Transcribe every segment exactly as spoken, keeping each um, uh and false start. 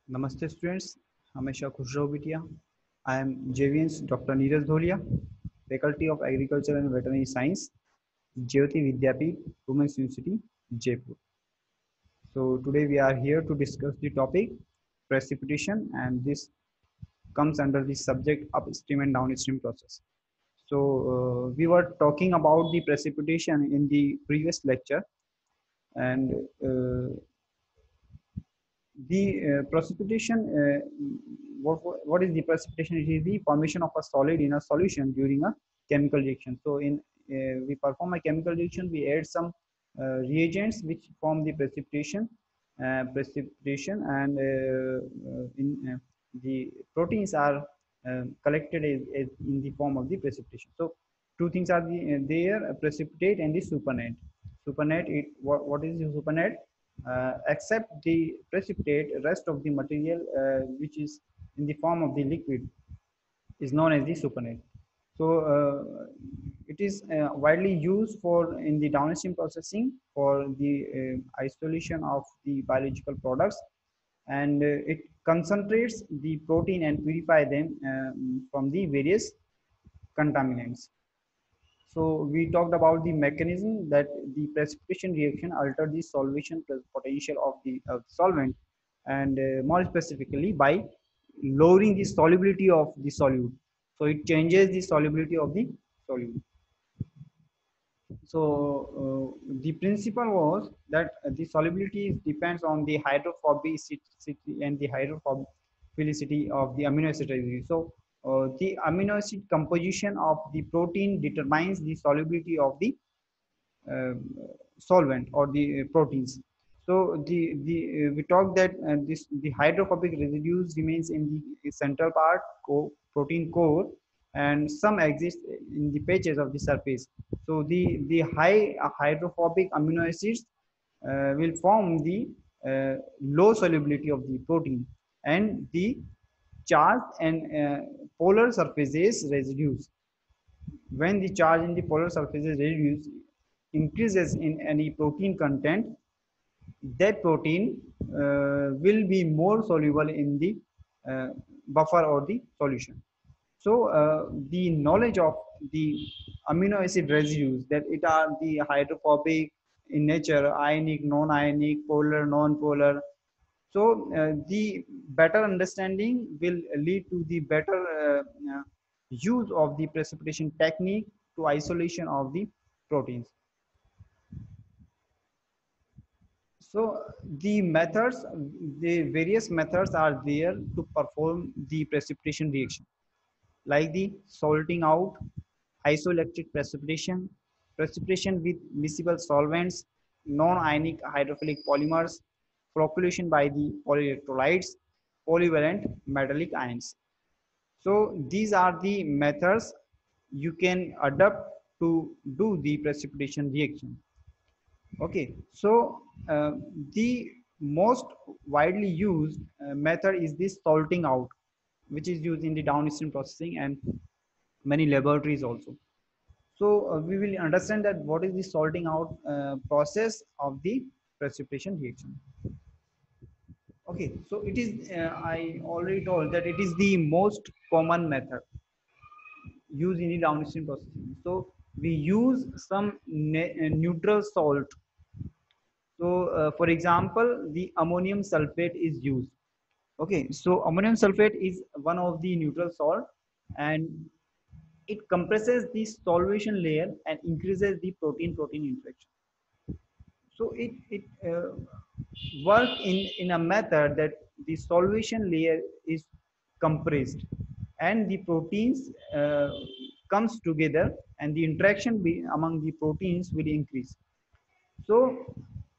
Namaste students, Hamesha Khusro Bitia. I am J V N's Doctor Neeraj Dholia, Faculty of Agriculture and Veterinary Science, Jyoti Vidyapeeth, Women's University, Jaipur. So today we are here to discuss the topic precipitation, and this comes under the subject upstream and downstream process. So uh, we were talking about the precipitation in the previous lecture, and uh, the uh, precipitation, uh, what, what is the precipitation? It is the formation of a solid in a solution during a chemical reaction. So in uh, we perform a chemical reaction, we add some uh, reagents which form the precipitation, uh, precipitation, and uh, uh, in uh, the proteins are uh, collected as, as in the form of the precipitation. So two things are the, uh, there: precipitate and the supernatant. Supernatant, it what, what is the supernatant? Uh, except the precipitate, rest of the material uh, which is in the form of the liquid is known as the supernatant. So uh, it is uh, widely used for in the downstream processing for the uh, isolation of the biological products, and uh, it concentrates the protein and purify them um, from the various contaminants. So we talked about the mechanism that the precipitation reaction alter the solution potential of the uh, solvent, and uh, more specifically by lowering the solubility of the solute. So it changes the solubility of the solute. So uh, the principle was that the solubility depends on the hydrophobicity and the hydrophilicity of the amino acid residue. So uh, the amino acid composition of the protein determines the solubility of the uh, solvent or the uh, proteins. So the the uh, we talked that uh, this the hydrophobic residues remains in the central part co protein core, and some exist in the patches of the surface. So the the high uh, hydrophobic amino acids uh, will form the uh, low solubility of the protein, and the charged and uh, polar surfaces residues. When the charge in the polar surfaces reduces increases in any protein content, that protein uh, will be more soluble in the uh, buffer or the solution. So uh, the knowledge of the amino acid residues, that it are the hydrophobic in nature, ionic, non-ionic, polar, non-polar. So uh, the better understanding will lead to the better uh, uh, use of the precipitation technique to isolation of the proteins. So the methods, the various methods are there to perform the precipitation reaction, like the salting out, isoelectric precipitation, precipitation with miscible solvents, non-ionic hydrophilic polymers, flocculation by the polyelectrolytes, polyvalent metallic ions. So these are the methods you can adapt to do the precipitation reaction. Okay, so uh, the most widely used uh, method is this salting out, which is used in the downstream processing and many laboratories also. So uh, we will understand that what is the salting out uh, process of the precipitation reaction. Okay, so it is, uh, I already told that it is the most common method used in the downstream processing. So we use some ne neutral salt. So uh, for example, the ammonium sulfate is used. Okay, so ammonium sulfate is one of the neutral salt, and it compresses the solution layer and increases the protein-protein interaction. So it, it uh, works in, in a method that the solution layer is compressed and the proteins uh, comes together, and the interaction be, among the proteins will increase. So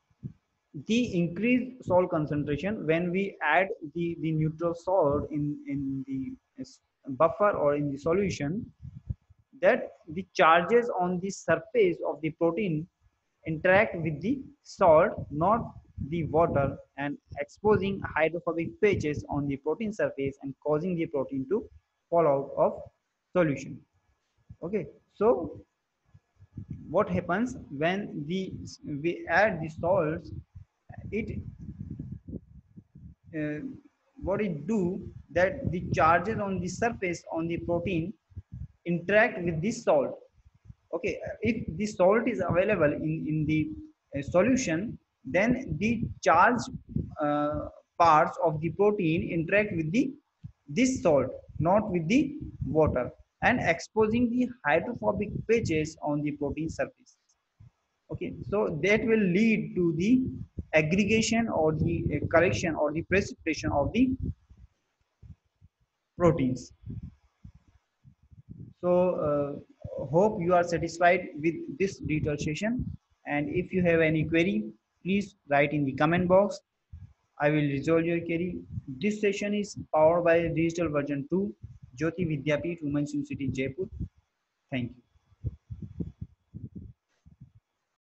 the increased salt concentration, when we add the, the neutral salt in, in the buffer or in the solution, that the charges on the surface of the protein interact with the salt, not the water, and exposing hydrophobic patches on the protein surface and causing the protein to fall out of solution. Okay, so what happens when the we add the salts, it uh, what it do, that the charges on the surface on the protein interact with this salt. Okay, if the salt is available in in the uh, solution, then the charged uh, parts of the protein interact with the this salt, not with the water, and exposing the hydrophobic patches on the protein surface. Okay, so that will lead to the aggregation or the uh, correction or the precipitation of the proteins. So uh, hope you are satisfied with this detailed session, and if you have any query, please write in the comment box. I will resolve your query. This session is powered by Digital Version two, Jyoti Vidyapeeth Women's University, Jaipur. Thank you.